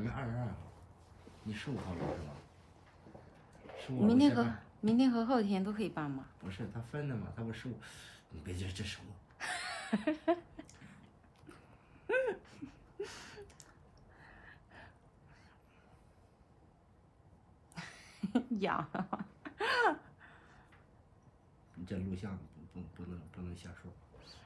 们22号，你15号录是吧？15号明天和后天都可以办吗？ 不是，他分的嘛，他不15，你别这什么？ 痒。 你这录像不能瞎说。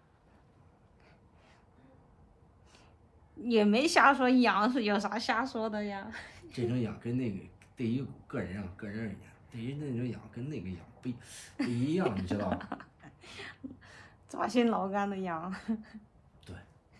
也没瞎说痒，是有啥瞎说的呀？ 这种痒跟那个对于个人而言，对于那种痒跟那个痒不一样，你知道吧？ 抓心挠肝的痒。 对。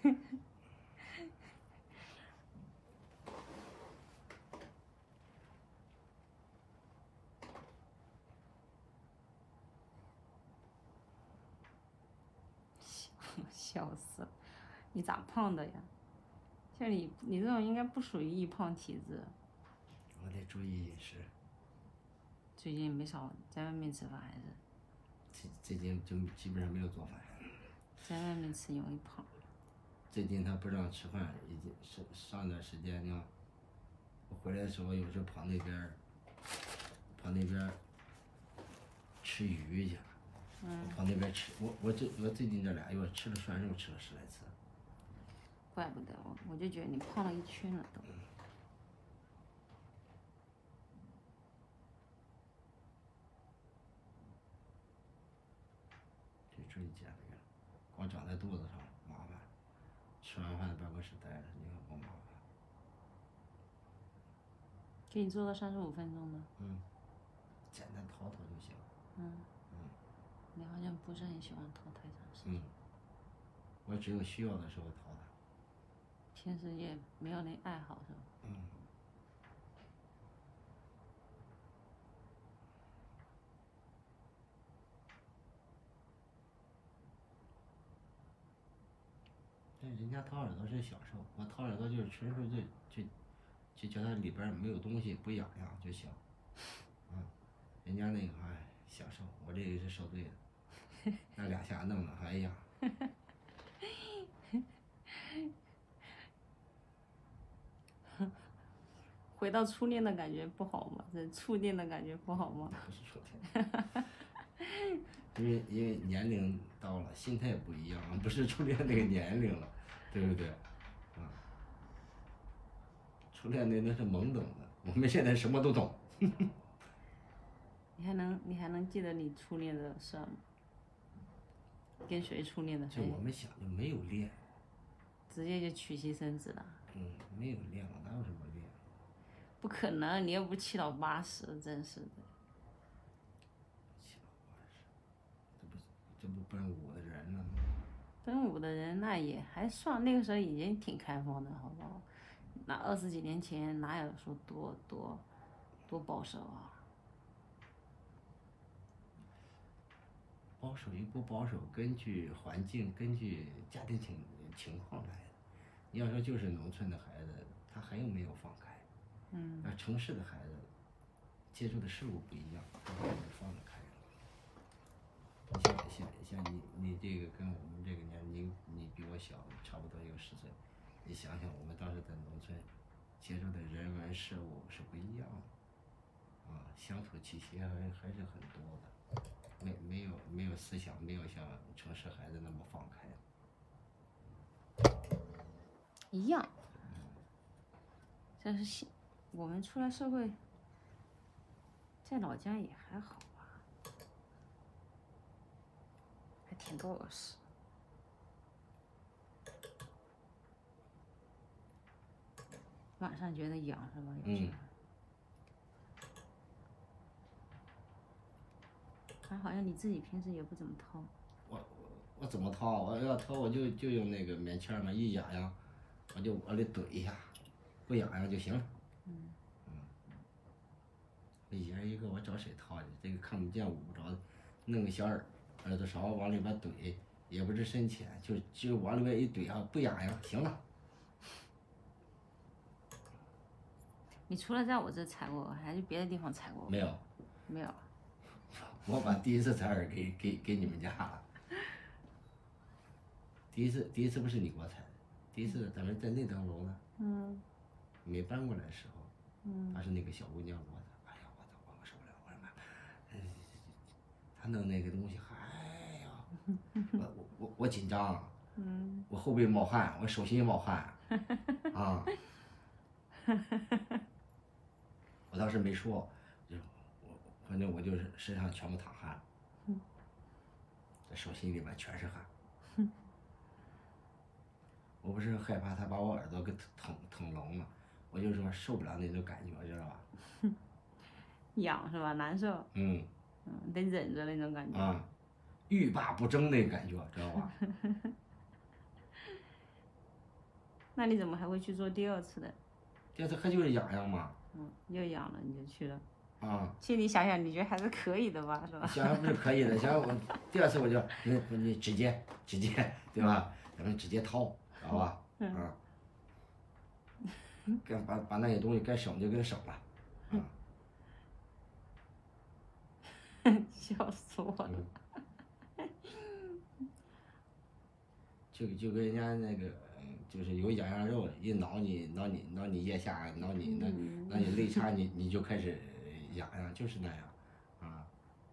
笑死了，你咋胖的呀？像你这种应该不属于易胖体质。 我得注意饮食。 最近没少在外面吃饭，还是？ 最近就基本上没有做饭。 在外面吃容易胖。 最近他不让吃饭，已经上段时间呢，我回来的时候有时候跑那边吃鱼去。跑那边吃，我最近这2月吃了涮肉，吃了10来次。 怪不得我就觉得你胖了一圈了都。 就注意减肥了，光长在肚子上麻烦，吃完饭在办公室待着，你看多麻烦。 给你做到35分钟的。 简单淘淘就行。 你好像不是很喜欢淘太长时间。 我只有需要的时候淘它。 平时也没有那爱好是吧？ 但人家掏耳朵是享受，我掏耳朵就是纯属就叫它里边没有东西，不痒痒就行。人家那个享受，我这个是受罪的，那2下弄的，哎呀。 回到初恋的感觉不好吗？这触电的感觉不好吗？ 不是初恋，因为年龄到了，心态不一样，不是初恋那个年龄了，对不对？初恋那是懵懂的，我们现在什么都懂。 你还能记得你初恋的事吗？跟谁初恋的？ 就我们想就没有恋， 直接就娶妻生子了。 没有恋了，哪有什么恋？ 不可能，你又不7老8十，真是的。 7老8十，这不奔5的人了吗？ 奔5的人那也还算，那个时候已经挺开放的，好不好？那20几年前哪有说多保守啊？ 保守与不保守，根据环境，根据家庭情况来的。你要说就是农村的孩子，他还有没有放开？那城市的孩子接触的事物不一样，他把你放得开了。像你这个跟我们这个年龄，你比我小，差不多有10岁。你想想，我们当时在农村接触的人文事物是不一样的，乡土气息还是很多的。没有思想，没有像城市孩子那么放开。 一样。但是我们出来社会，在老家也还好吧，还挺多恶事。晚上觉得痒是吧？还好像你自己平时也不怎么掏。 我怎么掏？我要掏我就用那个棉签嘛，一痒痒，我就往里怼一下，不痒痒就行了。一人一个，我找谁掏去？这个看不见捂不着的，弄个小耳朵勺往里边怼，也不是深浅，就往里边一怼不痒痒，行了。 你除了在我这采过，还是别的地方采过？ 没有。 没有。 我把第一次采耳给你们家了。第一次不是你给我采的，第一次咱们在那栋楼呢。 没搬过来的时候，她是那个小姑娘，哎呀，我受不了，我说妈，她弄那个东西，哎呀，我紧张，我后背冒汗，我手心冒汗，啊，我当时没说，反正我就是身上全部淌汗，这手心里面全是汗。我不是害怕他把我耳朵给捅聋了，我就说受不了那种感觉，知道吧？ 痒是吧？难受。得忍着那种感觉。 啊，欲罢不争那个感觉，知道吧？ 那你怎么还会去做第二次的？ 第二次还就是痒痒嘛。 又痒了你就去了。 啊。 其实你想想，你觉得还是可以的吧，是吧？ 想想不是可以的，想想我第二次我就你直接对吧？咱们直接掏，知道吧？啊。把那些东西该省就给省了。 笑死我了。 就跟人家那个，就是有痒痒肉，一挠你腋下，挠你肋插，你就开始痒痒，就是那样，啊。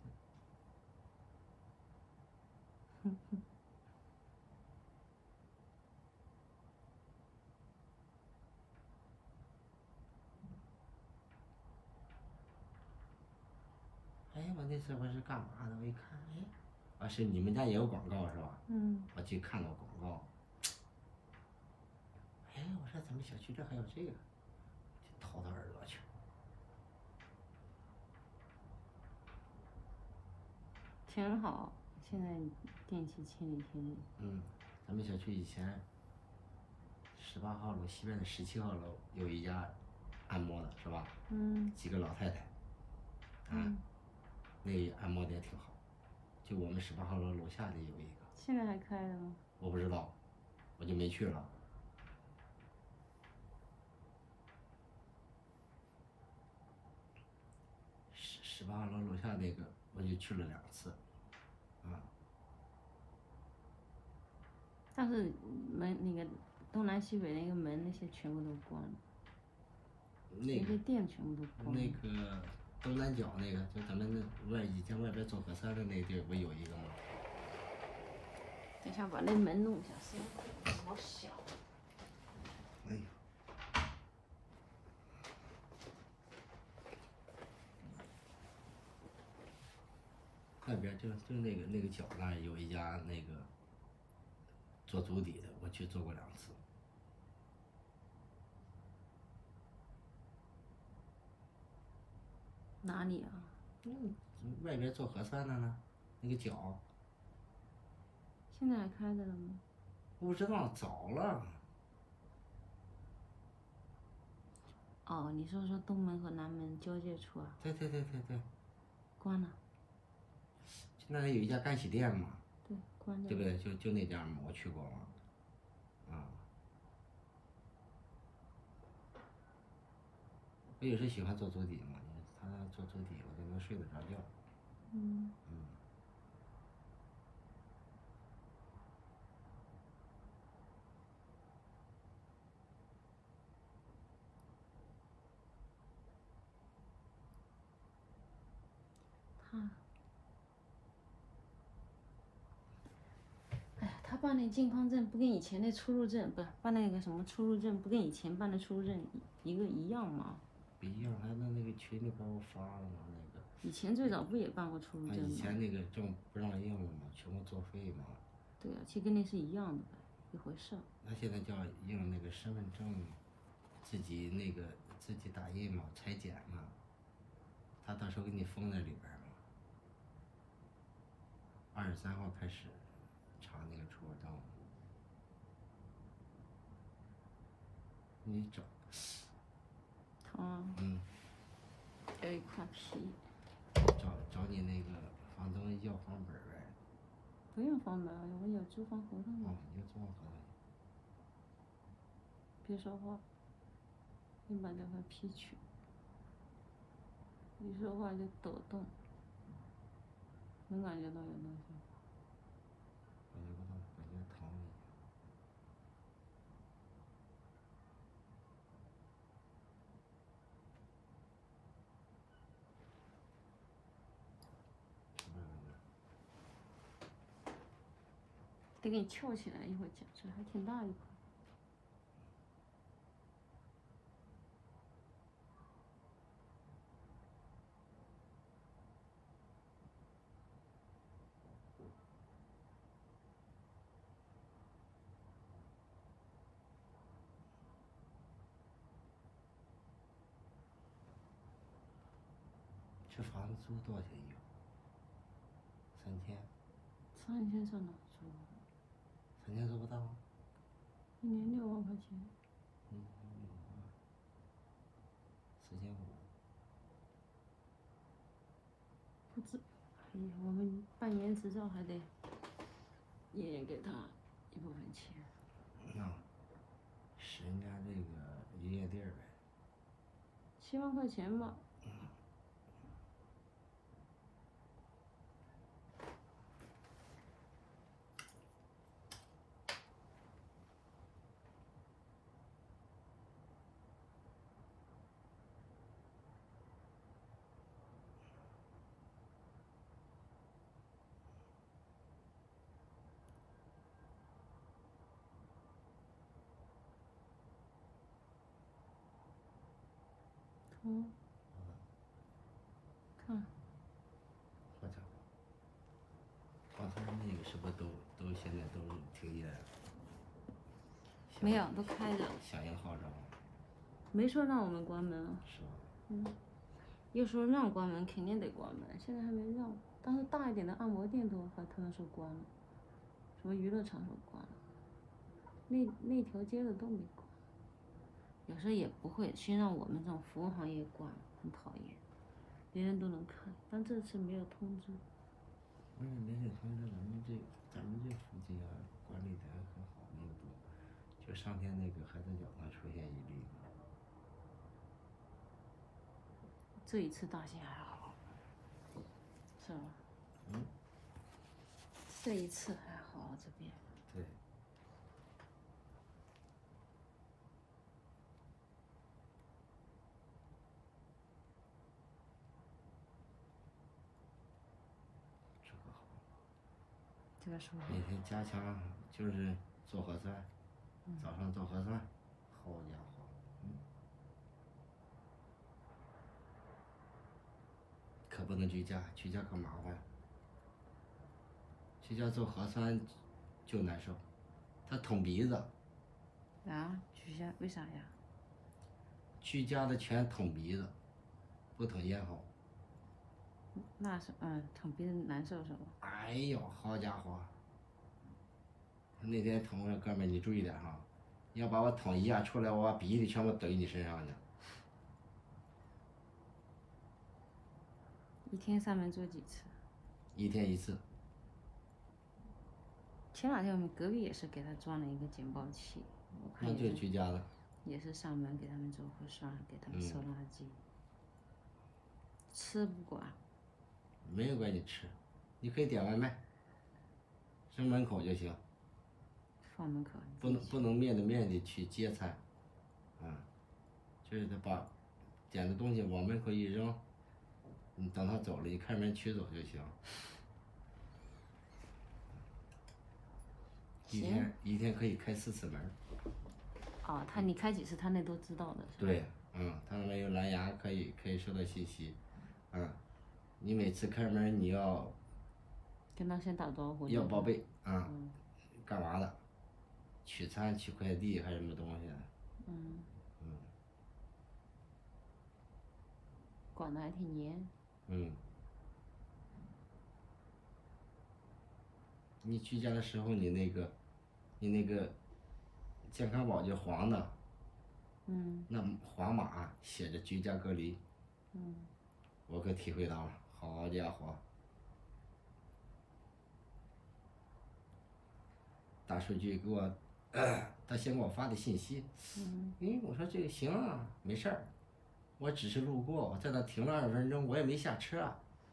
哎，我那次我是干嘛的？我一看，哎，是你们家也有广告是吧？我去看到广告，哎，我说咱们小区这还有这个，就掏到耳朵去。 挺好，现在电器清理清理。 咱们小区以前18号楼西边的17号楼有一家按摩的是吧？几个老太太，那个按摩的也挺好。就我们18号楼楼下的有一个。 现在还开着吗？ 我不知道，我就没去了。18号楼楼下那个，我就去了2次， 但是门那个东南西北那个门那些全部都关了，那些店全部都关了。 那个东南角那个，就咱们那以前外边做核酸的那地儿不有一个吗？ 等一下把那门弄一下，声音好小。 哎呦。那边就那个角那儿有一家那个做足底的，我去做过2次。 哪里啊？ 外边做核酸的呢，那个角。 现在还开着了吗？ 我不知道，早了。 哦，你说东门和南门交界处啊？ 对。 关了。 那里有一家干洗店嘛？ 对，关着。 对不对？就那家嘛，我去过嘛。我有时喜欢做足底嘛，他做足底，我就能睡得着觉。 他办那健康证不跟以前那出入证，不是办那个什么出入证，不跟以前办的出入证一样吗？ 不一样，还那个群里帮我发了嘛那个。 以前最早不也办过出入证吗？ 以前那个证不让用了嘛，全部作废嘛。 对啊，其实跟那是一样的呗，一回事。 他现在叫用那个身份证，自己打印嘛，裁剪嘛，他到时候给你封在里边嘛。23号开始查那个出入证。你找。 疼啊。有一块皮。 找你那个房东要房本呗。 不用房本，我有租房合同。 你有租房合同。 别说话，你把这块皮取。一说话就抖动，能感觉到有东西。 感觉不到，感觉疼。 得给你翘起来，一会儿夹出来，还挺大一块。 这房子租多少钱一月？3000。 3000上哪租 ？3000租不到。 ？1年6万块钱。 4500。 不止，哎呀，我们办年执照还得爷爷给他一部分钱。 是人家这个营业地儿呗。 7万块钱吧。看。 好家伙，刚才那个是不是都现在都停业了？ 没有，都开着。 响应号召。 没说让我们关门啊。 是吧？ 要说让关门，肯定得关门，现在还没让。但是大一点的按摩店都和他们说关了，什么娱乐场所关了，那条街的都没关。有时候也不会先让我们这种服务行业关，很讨厌。别人都能看，但这次没有通知。 没有通知，咱们这附近啊，管理的还很好，没有多。就上天那个还在脚上出现一例。 这一次大兴还好，是吧？这一次还好，这边。 对。这个好。 这个说。 每天加强就是做核酸，早上做核酸，好家伙，可不能居家，居家可麻烦。居家做核酸就难受，他捅鼻子。 啊？居家为啥呀？ 居家的全捅鼻子，不捅咽喉。 那是捅鼻子难受是吧？ 哎呦，好家伙！那天捅我，哥们儿你注意点哈，你要把我捅一下出来，我把鼻涕全部怼你身上去。 一天上门做几次 ？1天1次。 前2天我们隔壁也是给他装了一个警报器，我看那就是居家的。 也是上门给他们做核酸，给他们收垃圾。吃不管。 没人管你吃，你可以点外卖，扔门口就行。 放门口。 不能面对面的去接餐，就是他把点的东西往门口一扔，你等他走了，你开门取走就行。一天可以开4次门。 哦，你开几次，他那都知道的是吧？ 对，他那边有蓝牙，可以收到信息，你每次开门你要跟他先打招呼。 要报备干嘛的？取餐、取快递还是什么东西的？ 管得还挺严。 你居家的时候，你那个健康宝就黄的，那黄码写着居家隔离，我可体会到了，好家伙！大数据给我，他先给我发的信息，我说这个行啊，没事儿，我只是路过，我在那停了20分钟，我也没下车，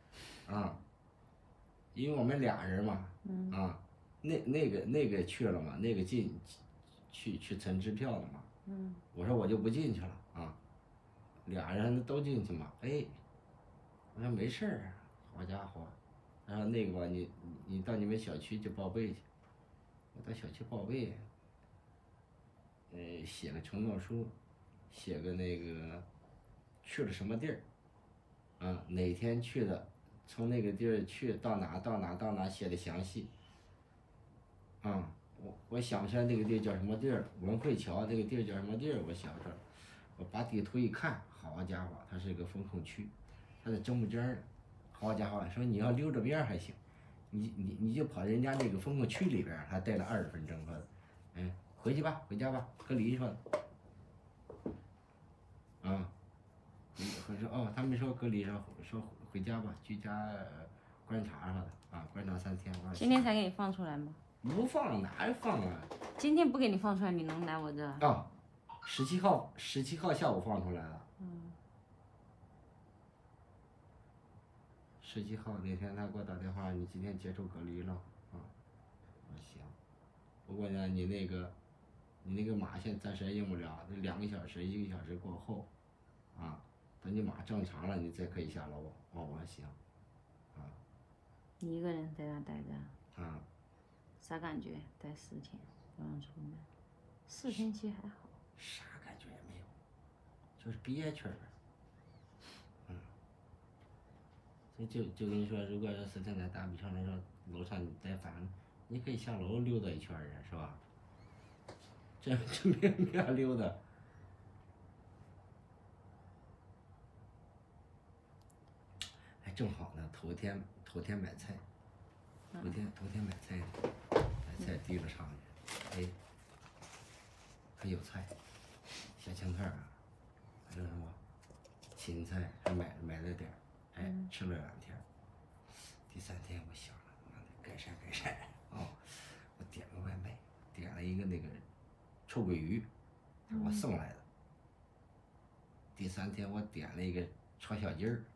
因为我们俩人嘛，那个去了嘛，那个去存支票了嘛，我说我就不进去了俩人都进去嘛，我说没事儿啊，好家伙，然后那个吧，你到你们小区去报备去， 我到小区报备，写个承诺书，写个那个去了什么地儿，啊，哪天去的，从那个地儿去到哪到哪到哪写的详细。啊，我想不起来那个地儿叫什么地儿，文汇桥那个地儿叫什么地儿，我想着，我把地图一看，好家伙，它是一个风控区，它在中间儿，好家伙，说你要溜着边儿还行，你就跑人家那个风控区里边儿，还待了20分钟，说，回去吧，回家吧，隔离说，啊，我说哦，他们说隔离说回家吧，居家观察说的啊，观察3天。 今天才给你放出来吗？ 不放哪放啊？ 今天不给你放出来，你能来我这？ 啊，17号下午放出来了。17号那天他给我打电话，你今天接受隔离了啊？我说行，不过呢，你那个码现在暂时用不了，得2个小时、1个小时过后，啊，等你码正常了，你再可以下楼。哦，我说行，啊。 你一个人在那待着？ 啊。 啥感觉？待4天不让出门，4天期还好。 啥感觉也没有，就是憋屈儿。就跟你说，如果要是现在打比方来说，楼上你待烦了，你可以下楼溜达一圈儿是吧？这没法溜达。哎，正好呢，头天买菜，头天买菜提了上去，还有菜，小青菜啊，还有什么芹菜，还买了点儿，吃了2天。第3天我想了，妈的改善啊，我点个外卖，点了一个那个臭鳜鱼，我送来的。第3天我点了一个炒小鸡儿。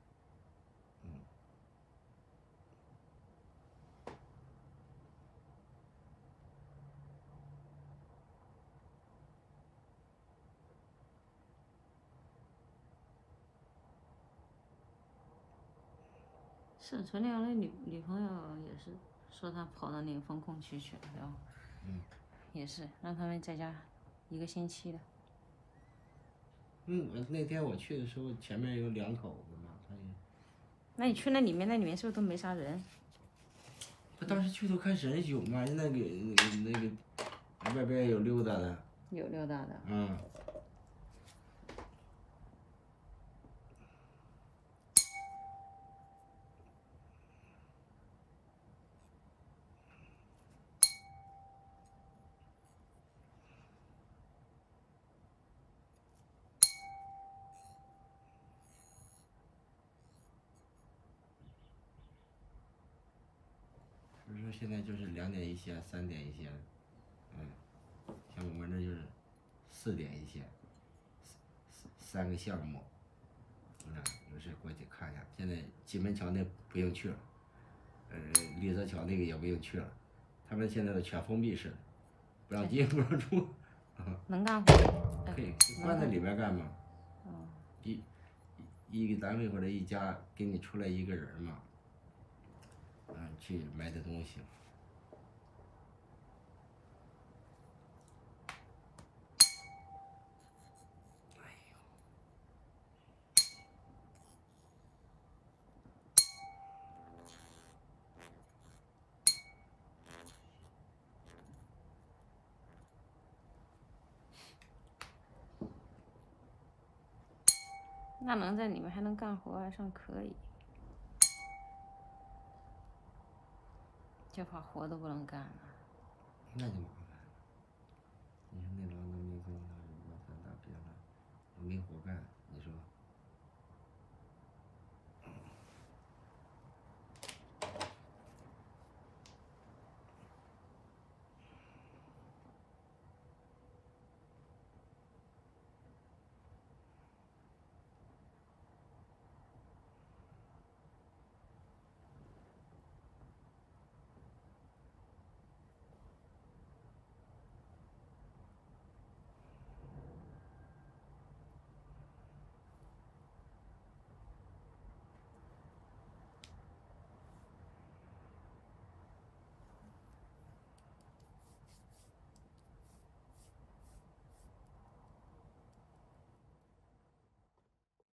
是纯良的女朋友也是说她跑到那个风控区去了，然后，也是让他们在家1个星期的。 那天我去的时候，前面有2口子嘛，他也。 那你去那里面是不是都没啥人？ 我当时去都看人有嘛，那个外边有溜达的。 有溜达的。 所以说现在就是2点一线、3点一线，像我们这就是4点一线，3个项目，有事过去看一下。现在金门桥那不用去了，丽泽桥那个也不用去了，他们现在都全封闭式的，不让进不让出。 能干活？ 可以关在里面干嘛？一个单位或者一家给你出来1个人嘛，去买点东西。 那能在里面还能干活，还算可以，就怕活都不能干了。 那就麻烦了。你说那劳动民工，他如果他打别了，没活干，你说